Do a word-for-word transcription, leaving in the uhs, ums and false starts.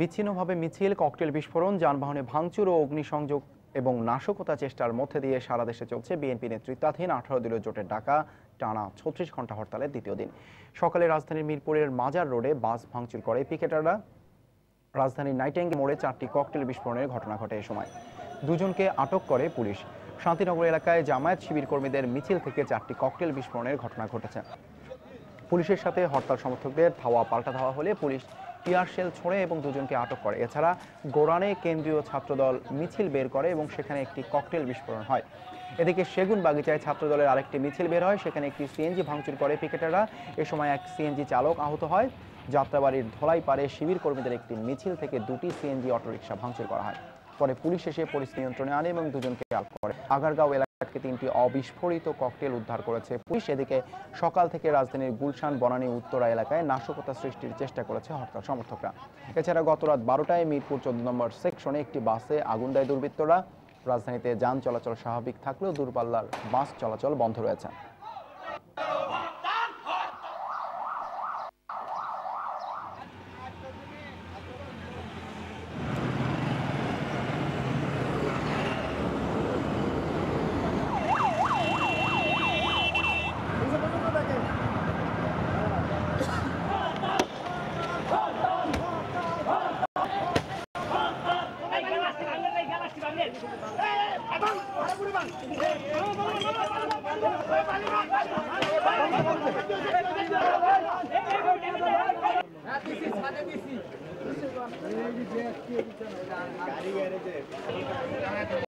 বিচ্ছিন্নভাবে মিছিল, ককটেল বিস্ফোরণ, যানবাহনে ভাঙচুর ও অগ্নিসংযোগ এবং নাশকতা চেষ্টার মধ্যে দিয়ে সারা দেশে চলছে বিএনপি নেতৃত্বাধীন আঠারো দলীয় জোটের ডাকা টানা ছত্রিশ ঘন্টা হরতালের দ্বিতীয় দিন। সকালে রাজধানীর মিরপুরের মাজার রোডে বাস ভাঙচুর করে পিকেটাররা। রাজধানীর নাইটেঙ্গে মোড়ে চারটি ককটেল বিস্ফোরণের ঘটনা ঘটে। এ সময় দুজনকে আটক করে পুলিশ। শান্তিনগর এলাকায় জামায়াত শিবির কর্মীদের মিছিল থেকে চারটি ককটেল বিস্ফোরণের ঘটনা ঘটেছে। পুলিশের সাথে হরতাল সমর্থকদের ধাওয়া পাল্টা ধাওয়া হলে পুলিশ টিয়ার শেল ছোড়ে এবং দুজনকে আটক করে। এছাড়া গোরানে কেন্দ্রীয় ছাত্রদল মিছিল বের করে এবং সেখানে একটি ককটেল বিস্ফোরণ হয়। এদিকে সেগুন বাগিচায় ছাত্রদলের আরেকটি মিছিল বের হয়, সেখানে একটি সিএনজি ভাঙচুর করে পিকেটাররা। এ সময় এক সিএনজি চালক আহত হয়। যাত্রাবাড়ির ধলাই পারে শিবির কর্মীদের একটি মিছিল থেকে দুটি সিএনজি অটোরিকশা ভাঙচুর করা হয়। পরে পুলিশ এসে পরিস্থিতি নিয়ন্ত্রণে আনে এবং দুজনকে আটক করে। আগারগাঁও এলাকা থেকে তিনটি অবিস্ফোরিত ককটেল উদ্ধার করেছে পুলিশ। এদিকে সকাল থেকে রাজধানীর গুলশান, বনানী, উত্তরা এলাকায় নাশকতা সৃষ্টির চেষ্টা করেছে হরতাল সমর্থকরা। এছাড়া গত রাত বারোটায় মিরপুর চোদ্দ নম্বর সেকশনে একটি বাসে আগুন দেয় দুর্বৃত্তরা। রাজধানীতে যান চলাচল স্বাভাবিক থাকলেও দূরপাল্লার বাস চলাচল বন্ধ রয়েছে।